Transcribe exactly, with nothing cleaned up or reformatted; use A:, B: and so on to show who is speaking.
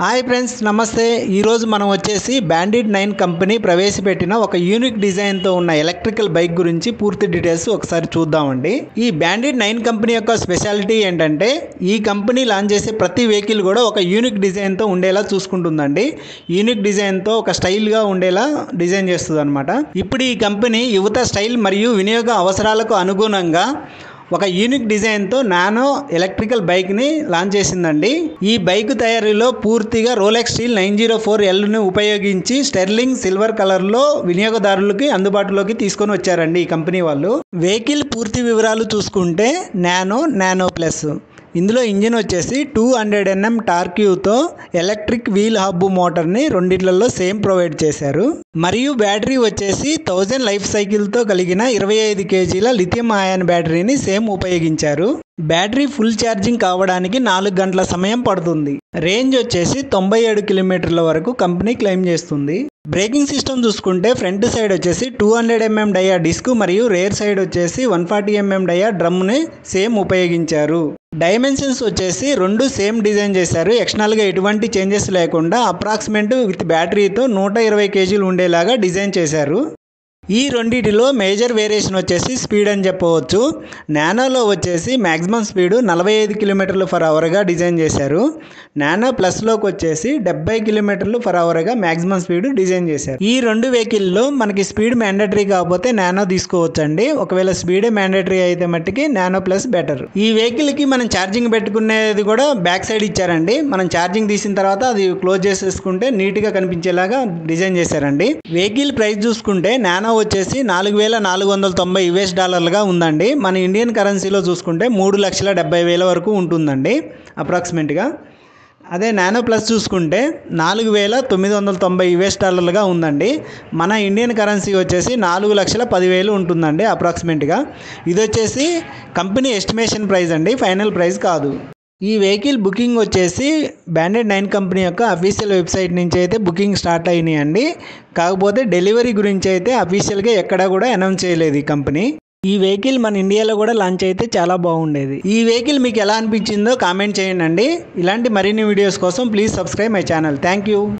A: Hi friends, నమస్తే. ఈరోజు మనం వచ్చేసి బ్యాండిట్ నైన్ కంపెనీ ప్రవేశపెట్టిన ఒక యూనిక్ డిజైన్తో ఉన్న ఎలక్ట్రికల్ బైక్ గురించి పూర్తి డీటెయిల్స్ ఒకసారి చూద్దామండి. ఈ బ్యాండిట్ నైన్ కంపెనీ యొక్క స్పెషాలిటీ ఏంటంటే ఈ కంపెనీ లాంచ్ చేసే ప్రతి వెహికల్ కూడా ఒక యూనిక్ డిజైన్తో ఉండేలా చూసుకుంటుందండి. యూనిక్ డిజైన్తో ఒక స్టైల్గా ఉండేలా డిజైన్ చేస్తుంది అనమాట. ఇప్పుడు ఈ కంపెనీ యువత స్టైల్ మరియు వినియోగ అవసరాలకు అనుగుణంగా ఒక యూనిక్ డిజైన్తో నానో ఎలక్ట్రికల్ బైక్ని లాంచ్ చేసిందండి. ఈ బైక్ తయారీలో పూర్తిగా Rolex steel nine zero four ఎల్ని ఉపయోగించి స్టెర్లింగ్ సిల్వర్ కలర్లో వినియోగదారులకి అందుబాటులోకి తీసుకొని వచ్చారండి ఈ కంపెనీ వాళ్ళు. వెహికల్ పూర్తి వివరాలు చూసుకుంటే నానో నానో ప్లస్ ఇందులో ఇంజిన్ వచ్చేసి టూ హండ్రెడ్ ఎన్ఎం టార్క్యూతో ఎలక్ట్రిక్ వీల్ హబ్ మోటార్ని రెండిట్లలో సేమ్ ప్రొవైడ్ చేశారు. మరియు బ్యాటరీ వచ్చేసి థౌజండ్ లైఫ్ సైకిల్తో కలిగిన ఇరవై ఐదు కేజీల లిథియం అయాన్ బ్యాటరీని సేమ్ ఉపయోగించారు. బ్యాటరీ ఫుల్ ఛార్జింగ్ కావడానికి నాలుగు గంటల సమయం పడుతుంది. రేంజ్ వచ్చేసి తొంభై ఏడు కిలోమీటర్ల వరకు కంపెనీ క్లెయిమ్ చేస్తుంది. బ్రేకింగ్ సిస్టమ్ చూసుకుంటే ఫ్రంట్ సైడ్ వచ్చేసి two hundred MM dia disc మరియు రేర్ సైడ్ వచ్చేసి వన్ ఫార్టీ ఎంఎం డయా డ్రమ్ని సేమ్ ఉపయోగించారు. డైమెన్షన్స్ వచ్చేసి రెండు సేమ్ డిజైన్ చేశారు. ఎక్స్టర్నల్గా ఎటువంటి చేంజెస్ లేకుండా అప్రాక్సిమేట్ విత్ బ్యాటరీతో నూట ఇరవై కేజీలు ఉండేలాగా డిజైన్ చేశారు. ఈ రెండిటిలో మేజర్ వేరియేషన్ వచ్చేసి స్పీడ్ అని చెప్పవచ్చు. నానోలో వచ్చేసి మ్యాక్సిమం స్పీడు నలభై ఐదు కిలోమీటర్లు ఫర్ అవర్గా డిజైన్ చేశారు. నానో ప్లస్లోకి వచ్చేసి డెబ్బై కిలోమీటర్లు ఫర్ అవర్గా మ్యాక్సిమం స్పీడ్ డిజైన్ చేశారు. ఈ రెండు వెహికల్లో మనకి స్పీడ్ మ్యాండేటరీ కాకపోతే నానో తీసుకోవచ్చండి. ఒకవేళ స్పీడే మ్యాండేటరీ అయితే మట్టికి నానో ప్లస్ బెటర్. ఈ వెహికల్కి మనం ఛార్జింగ్ పెట్టుకునేది కూడా బ్యాక్ సైడ్ ఇచ్చారండి. మనం ఛార్జింగ్ తీసిన తర్వాత అది క్లోజ్ చేసేసుకుంటే నీట్గా కనిపించేలాగా డిజైన్ చేశారండి. వెహికల్ ప్రైస్ చూసుకుంటే నానో వచ్చేసి నాలుగు వేల నాలుగు వందల తొంభై యుఎస్ డాలర్లుగా ఉందండి. మన ఇండియన్ కరెన్సీలో చూసుకుంటే మూడు లక్షల డెబ్బై వేల వరకు ఉంటుందండి అప్రాక్సిమేట్గా. అదే నానో ప్లస్ చూసుకుంటే నాలుగు వేల తొమ్మిది వందల తొంభై యుఎస్ డాలర్లుగా ఉందండి. మన ఇండియన్ కరెన్సీ వచ్చేసి నాలుగు లక్షల పదివేలు ఉంటుందండి అప్రాక్సిమేట్గా. ఇది వచ్చేసి కంపెనీ ఎస్టిమేషన్ ప్రైస్ అండి, ఫైనల్ ప్రైస్ కాదు. ఈ వెహికల్ బుకింగ్ వచ్చేసి బ్యాండిట్ నైన్ కంపెనీ యొక్క అఫీషియల్ వెబ్సైట్ నుంచి అయితే బుకింగ్ స్టార్ట్ అయినాయండి. కాకపోతే డెలివరీ గురించి అయితే అఫీషియల్గా ఎక్కడా కూడా అనౌన్స్ చేయలేదు ఈ కంపెనీ. ఈ వెహికల్ మన ఇండియాలో కూడా లాంచ్ అయితే చాలా బాగుండేది. ఈ వెహికల్ మీకు ఎలా అనిపించిందో కామెంట్ చేయండి. ఇలాంటి మరిన్ని వీడియోస్ కోసం please subscribe my channel. Thank you.